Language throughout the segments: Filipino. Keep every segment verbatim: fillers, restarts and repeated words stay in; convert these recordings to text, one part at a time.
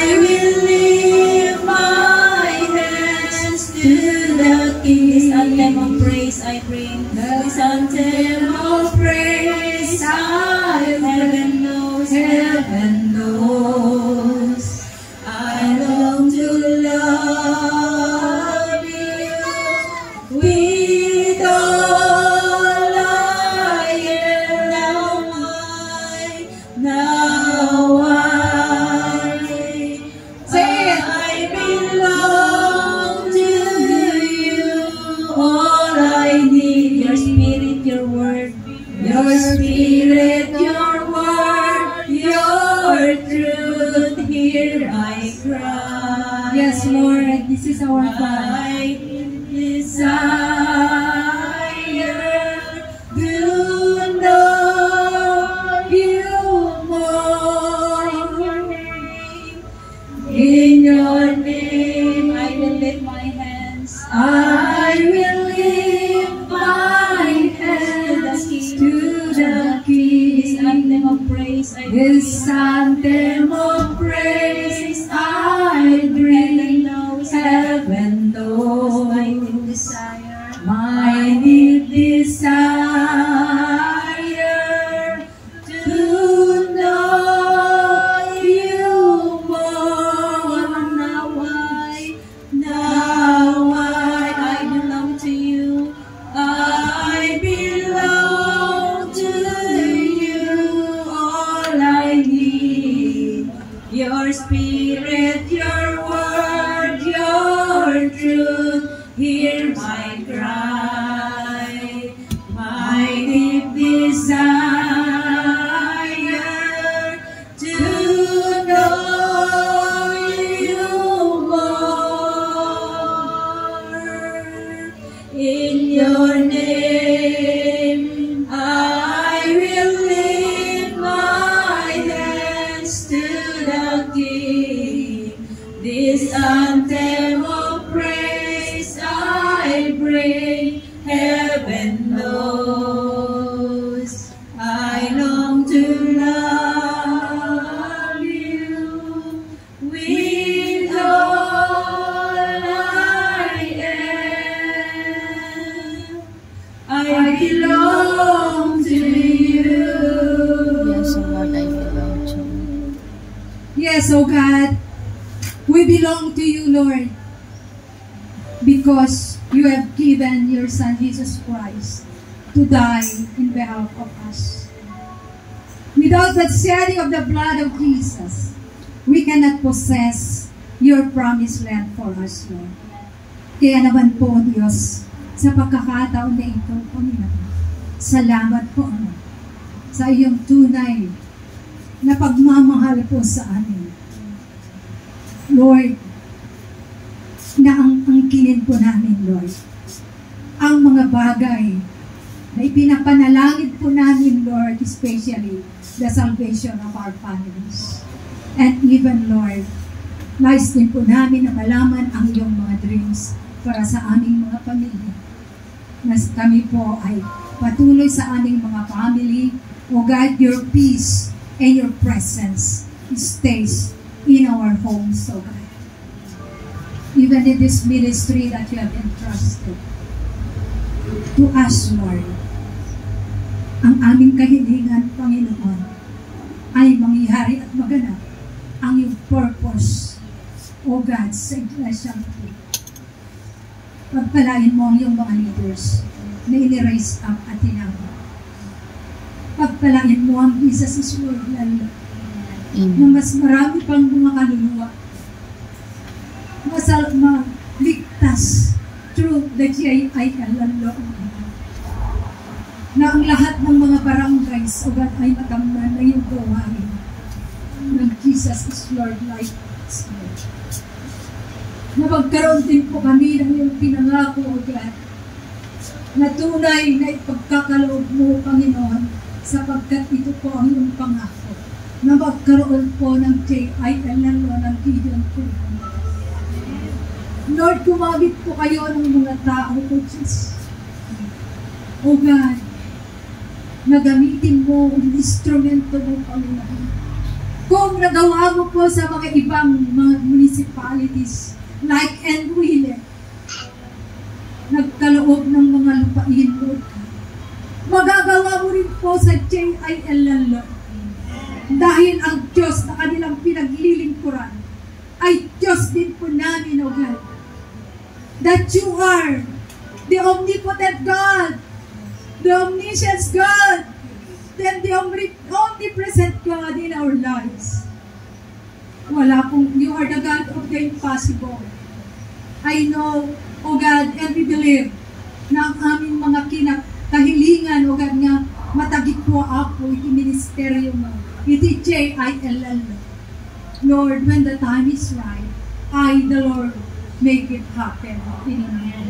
I will lift my hands to the King. This anthem of praise I bring. This anthem of praise I heaven knows, heaven knows. I long to love you with all I am. Now I, now I, say it. I belong to you. All I need, your spirit, your word, your spirit, your word, your truth. Here I cry. Yes, Lord, this is our cry. I desire to know you more. In your name, I will lift my hands. I will lift my hands to the King. This anthem of praise I bring. This anthem of praise I bring. Heaven knows my deep desire. My deep desire to know you more. Now I, now I, I belong to you. I belong to you. All I need, your spirit, your word, your truth. Hear my cry, my deep desire to know you more. In your name, I will lift my hands to the King. This anthem of praise I bring. Heaven knows I long to love you with all I am. I belong to you. Yes, O Lord, I belong to you. Yes, O God, we belong to you, Lord, because you have given your Son, Jesus Christ, to die in behalf of us. Without the shedding of the blood of Jesus, we cannot possess your promised land for us, Lord. Kaya naman po, Diyos, sa pagkakataon na ito, Panginoon, salamat po, Ama, sa iyong tunay na pagmamahal po sa amin. Lord, na ang angkinin po namin, Lord, ang mga bagay na ipinapanalangin po namin, Lord, especially the salvation of our families. And even, Lord, nais din po namin na malaman ang iyong mga dreams para sa aming mga pamilya. Na kami po ay patuloy sa aming mga family. O God, your peace and your presence stays in our homes, O God. Even in this ministry that you have entrusted to us, Lord, ang aming kahilingan, Panginoon, ay mangyari at maganap ang iyong purpose, O God, sa iglesia mo. Pagpalain mo ang iyong mga leaders na i-raise up at tinawag. Pagpalain mo ang Jesus is Lord, lalo, na mas marami pang mga kaluluwa masal maligtas through the J I L lalo, na ang lahat ng mga barangays, O God, ay matamnan na yung gawain ng Jesus is Lord like us, Lord. Na magkaroon din po kami ng iyong pinangako, O God, na tunay na ipagkakaloob mo, Panginoon, sapagkat ito po ang iyong pangako, na magkaroon po ng J I L lalo ng Gideon Children. Lord, kumamit po kayo ng mga tao po, Jesus. O God, na gamitin mo ang instrumento mo, Panginoon, Kung nagawa mo po sa mga ibang mga municipalities like Enrile, nagkaloob ng mga lupain, Lord, magagawa mo rin po sa J I L L, Lord. Dahil ang Diyos na kanilang pinaglilingkuran ay Diyos din po namin, O God. That you are the omnipotent God, the omniscient God, then the omnipresent God in our lives. Wala pong, you are the God of the impossible. I know, O God, and we believe na ang aming mga kinakahilingan, O God, nga matagit po ako, iti ministeryo mo, iti J I L L. Lord, when the time is right, I, the Lord, make it happen in Amen.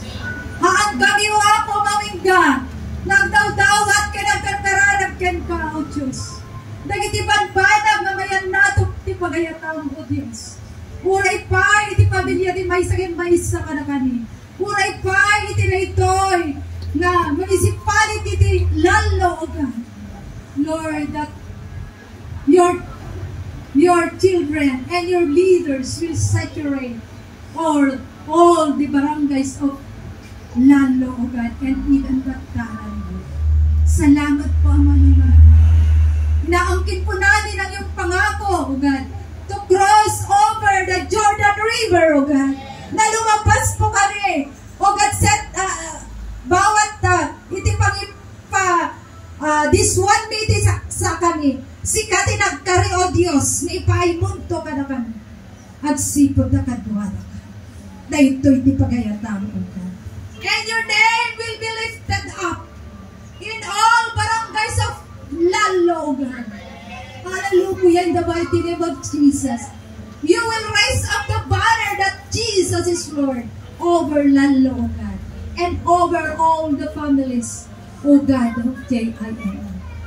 Haan kami o ako, mamingga, nagdaw-dawat ka nagkakaranag ken ka, O Diyos. Nagitiban banag na mayan nato, ti pagayatang, O Diyos. Uray pa, iti pamilya di may sagin may isa ka na kami. Uray pa, iti na ito'y na municipality ti lalo, O God. Lord, that your your children and your leaders will saturate all, all the barangays of Lalo, O God, and even Bataran. Salamat po, Ama ng Marami. Inaangkin po namin ang iyong pangako, O God, to cross over the Jordan River, O God, na lumabas po kami, O God, set, uh, bawat uh, iti pangipa, uh, this one meeting sa, sa kami, sikati nagkari, O Diyos, ni ipaimunto ka na kami, at sipod na kadwada ka, na ito'y di pagayatang, O God. And your name will be lifted up in all barangays of Lalo, O God. Hallelujah, in the mighty name of Jesus. You will raise up the banner that Jesus is Lord over Lalo, O God, and over all the families, O God, of J I L.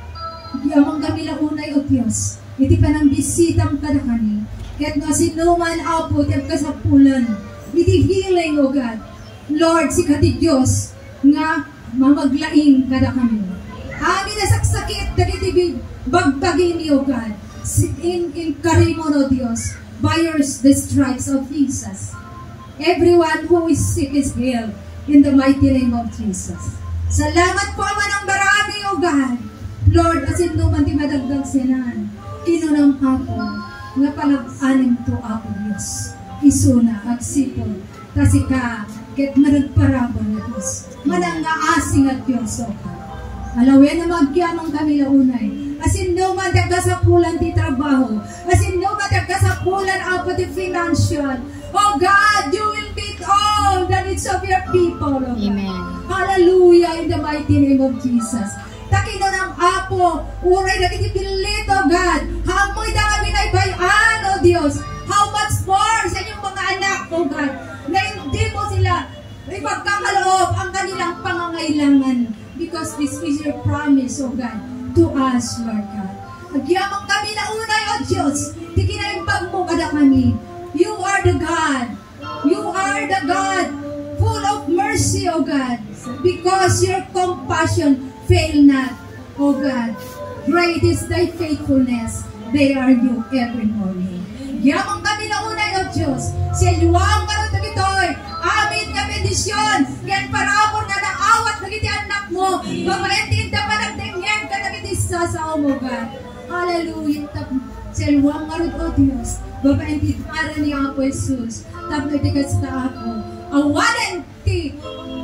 Amang kami lang unay, O Diyos, iti pa ng bisitang ka na kami, kaya't nga sinuman apo, tiyang kasapulan, iti healing, O God. Lord, si kati Diyos, nga mamaglaing kada kami. Amin na saksakit, dagiti bagbagin niyo, God, in, in karimon, O Diyos, by your the stripes of Jesus. Everyone who is sick is healed in the mighty name of Jesus. Salamat po, Ama ng marami, O God. Lord, asin naman di madagdag sinan, kinunang ako, nga palag-anim to ako, Diyos. Isuna, agsipon, kasi ka, ket maragparabon na Diyos. Manang naasing at Diyos, O God. Alawin na magkiamang kami launay. Asin no man dagkasapulan ti trabaho. Asin no man dagkasapulan apo ti financial. Oh God, you will meet all the needs of your people, O God. Amen. Hallelujah, in the mighty name of Jesus. Takino ng apo, uray na kitipilit, O God. Hamoy na kami na ibayan, O Diyos. How much more sa inyong mga anak, O God, na hindi mo sila ipagkakaloob ang kanilang pangangailangan, because this is your promise, O God, to us, Lord God. Agyamang kami na unay, O Diyos, di kinaimbag mo kada kami. You are the God. You are the God full of mercy, O God, because your compassion fail not, O God. Great is thy faithfulness. They are new every morning. Yamang kami na unay, O Diyos, sa iluwang karot na ito'y amin nga bendisyon, yan parabor nga na awat nagiti anak mo, pamarentin da pa nagtingyan ka nagiti sa sa umugan. Hallelujah. Sa iluwang karot, O Diyos, babaentin para ni Apo Jesus, tapno iti kasta ako, awanan ti,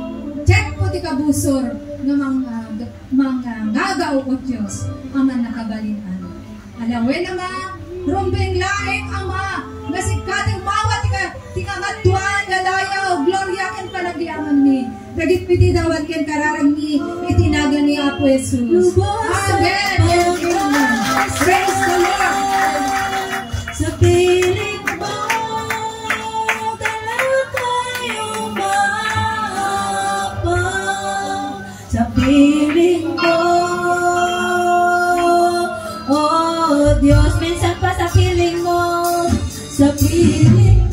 check po ti kabusor, ng mga, mga ngagaw, O Diyos, ang nakabalinan. Alawin naman, rumbeng laing ama, nasikati umawat tika, tika ngatuan, galayaw, gloria ken panagyaman mi. Dagit piti dawan ken kararang mi, itinaga ni Apo Jesus. Amen. Praise the Lord. Sa piling mo, dala tayo maapa. Sa piling mo, oh Diyos, minsan pa sa piling mo, sa piling